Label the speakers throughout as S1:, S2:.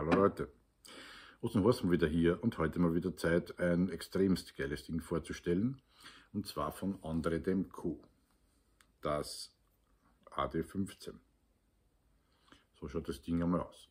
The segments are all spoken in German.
S1: Hallo Leute, Osten Horsten wieder hier und heute mal wieder Zeit, ein extremst geiles Ding vorzustellen. Und zwar von Andre Demko, das AD15. So schaut das Ding einmal aus.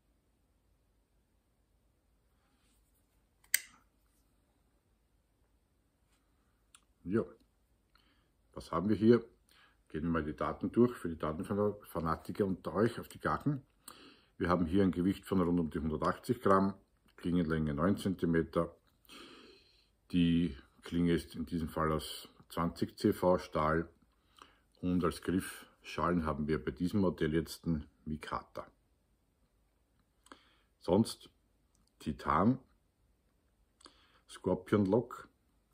S1: Ja, was haben wir hier? Gehen wir mal die Daten durch für die Datenfanatiker unter euch auf die Gachen. Wir haben hier ein Gewicht von rund um die 180 Gramm, Klingenlänge 9 cm. Die Klinge ist in diesem Fall aus 20 CV Stahl und als Griffschalen haben wir bei diesem Modell jetzt einen Mikata. Sonst Titan, Scorpion Lock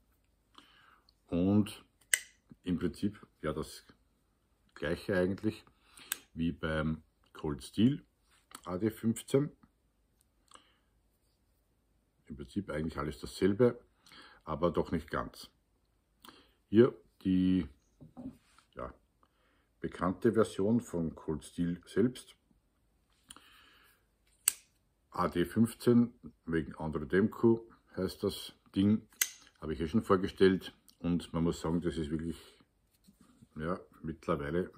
S1: und im Prinzip ja das gleiche eigentlich wie beim Cold Steel AD15. Im Prinzip eigentlich alles dasselbe, aber doch nicht ganz. Hier die bekannte Version von Cold Steel selbst. AD15 wegen Andre Demko heißt das Ding, habe ich schon vorgestellt und man muss sagen, das ist wirklich mittlerweile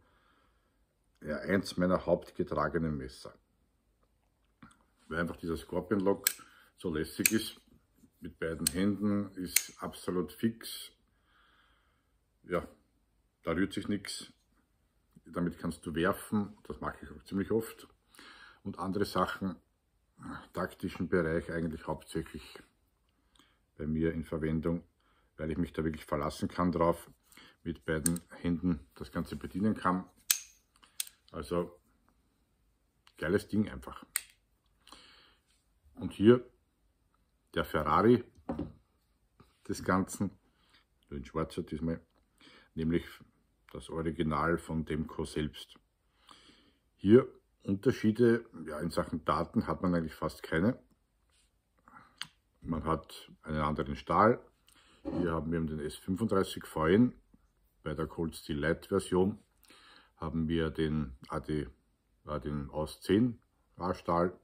S1: eins meiner hauptgetragenen Messer. Weil einfach dieser Scorpion Lock so lässig ist, mit beiden Händen, ist absolut fix. Ja, da rührt sich nichts. Damit kannst du werfen, das mache ich auch ziemlich oft. Und andere Sachen, taktischen Bereich eigentlich hauptsächlich bei mir in Verwendung, weil ich mich da wirklich verlassen kann drauf, mit beiden Händen das Ganze bedienen kann. Also geiles Ding einfach. Und hier der Ferrari des Ganzen, nur in schwarzer diesmal, nämlich das Original von Demko selbst. Hier Unterschiede, in Sachen Daten hat man eigentlich fast keine. Man hat einen anderen Stahl. Hier haben wir den S35 VN. Bei der Cold Steel Light Version haben wir den AUS 10 A-Stahl.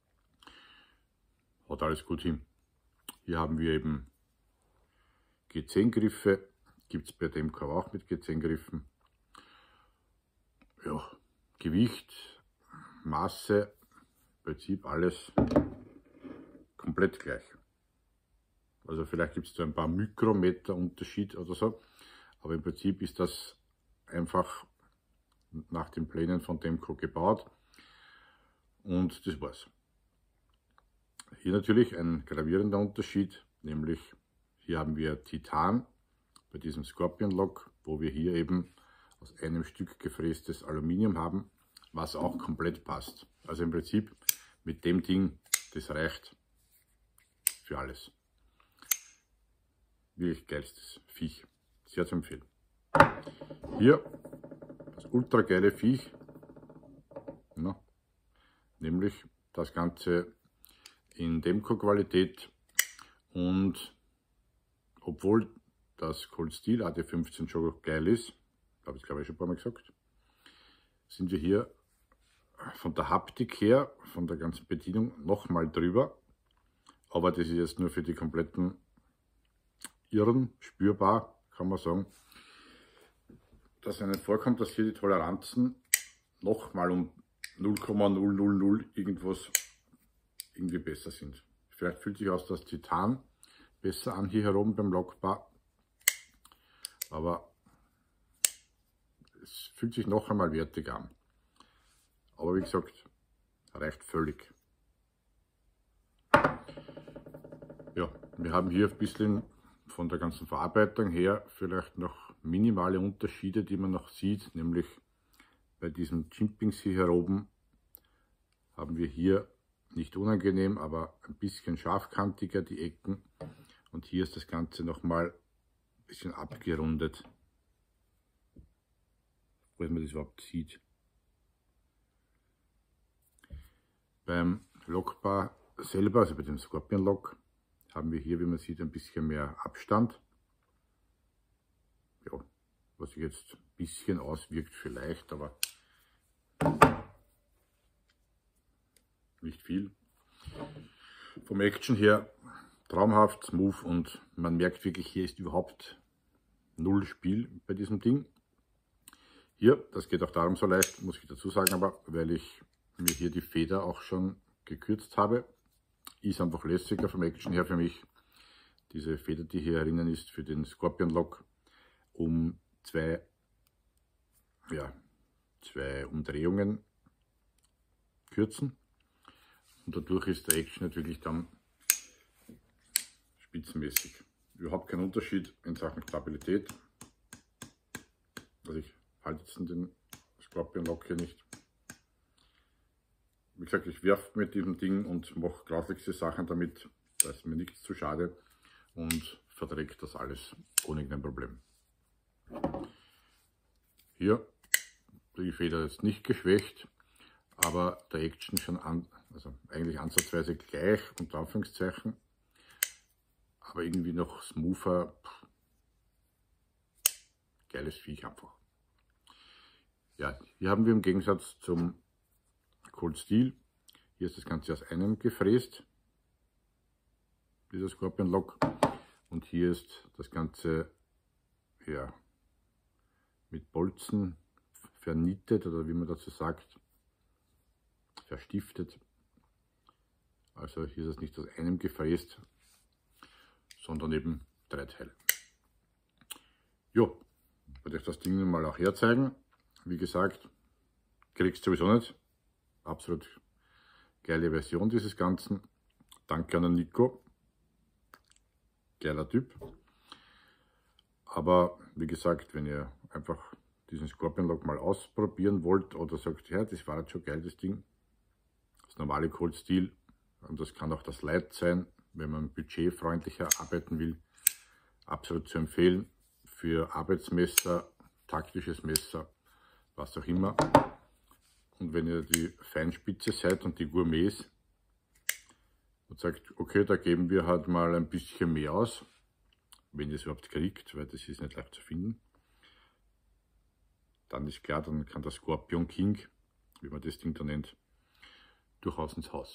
S1: Haut alles gut hin. Hier haben wir eben G10 Griffe. Gibt es bei Demko auch mit G10 Griffen. Ja, Gewicht, Maße, im Prinzip alles komplett gleich. Also vielleicht gibt es da ein paar Mikrometer Unterschied oder so, aber im Prinzip ist das einfach nach den Plänen von Demko gebaut und das war's. Hier natürlich ein gravierender Unterschied, nämlich hier haben wir Titan bei diesem Scorpion Lock, wo wir hier eben aus einem Stück gefrästes Aluminium haben, was auch komplett passt. Also im Prinzip mit dem Ding, das reicht für alles. Wirklich geilstes Viech, sehr zu empfehlen. Hier das ultra geile Viech, nämlich das Ganze in Demko Qualität und obwohl das Cold Steel AD15 schon geil ist, habe ich glaube ich schon ein paar Mal gesagt, sind wir hier von der Haptik her, von der ganzen Bedienung nochmal drüber, aber das ist jetzt nur für die kompletten Irren spürbar, kann man sagen, dass einem vorkommt, dass hier die Toleranzen nochmal um 0,000 irgendwas irgendwie besser sind. Vielleicht fühlt sich aus das Titan besser an hier herum beim Lockbar, aber es fühlt sich noch einmal wertig an. Aber wie gesagt, reicht völlig. Ja, wir haben hier ein bisschen von der ganzen Verarbeitung her vielleicht noch minimale Unterschiede, die man noch sieht, nämlich bei diesen Chimpings hier oben haben wir hier nicht unangenehm, aber ein bisschen scharfkantiger die Ecken und hier ist das Ganze nochmal ein bisschen abgerundet, wo man das überhaupt sieht. Beim Lockbar selber, also bei dem Scorpion Lock, haben wir hier, wie man sieht, ein bisschen mehr Abstand. Ja, was sich jetzt ein bisschen auswirkt vielleicht, aber nicht viel. Vom Action her traumhaft, smooth und man merkt wirklich, hier ist überhaupt null Spiel bei diesem Ding. Hier, das geht auch darum so leicht, muss ich dazu sagen, aber weil ich mir hier die Feder auch schon gekürzt habe, ist einfach lässiger vom Action her für mich. Diese Feder, die hier drinnen ist für den Scorpion Lock, um zwei Umdrehungen kürzen. Und dadurch ist der Action natürlich dann spitzenmäßig. Überhaupt kein Unterschied in Sachen Stabilität. Also ich halte jetzt den Scorpion Lock hier nicht. Wie gesagt, ich werfe mit diesem Ding und mache grauslichste Sachen damit. Da ist mir nichts zu schade und verträgt das alles ohne irgendein Problem. Hier, die Feder ist nicht geschwächt, aber der Action schon also eigentlich ansatzweise gleich, unter Anführungszeichen, aber irgendwie noch smoother. Geiles Viech einfach. Ja, hier haben wir im Gegensatz zum Cold Steel, hier ist das Ganze aus einem gefräst, dieser Scorpion Lock, und hier ist das Ganze ja, mit Bolzen vernietet, oder wie man dazu sagt, verstiftet. Also hier ist es nicht aus einem gefräst, sondern eben 3 Teile. Jo, wollte ich das Ding mal auch herzeigen. Wie gesagt, kriegst du sowieso nicht. Absolut geile Version dieses Ganzen. Danke an den Nico. Geiler Typ. Aber wie gesagt, wenn ihr einfach diesen Scorpion Lock mal ausprobieren wollt oder sagt, ja, das war jetzt schon geil, das Ding. Das normale Cold Steel. Und das kann auch das Light sein, wenn man budgetfreundlicher arbeiten will. Absolut zu empfehlen. Für Arbeitsmesser, taktisches Messer, was auch immer. Und wenn ihr die Feinspitze seid und die Gourmets und sagt, okay, da geben wir halt mal ein bisschen mehr aus, wenn ihr es überhaupt kriegt, weil das ist nicht leicht zu finden, dann ist klar, dann kann der Scorpion King, wie man das Ding da nennt, durchaus ins Haus.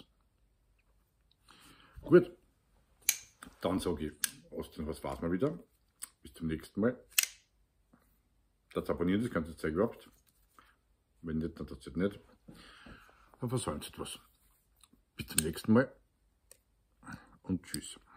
S1: Gut, dann sage ich, Austin, was war's mal wieder. Bis zum nächsten Mal. Das abonnieren, das ganze Zeug überhaupt. Wenn nicht, dann das nicht. Dann versäumt etwas. Bis zum nächsten Mal und tschüss.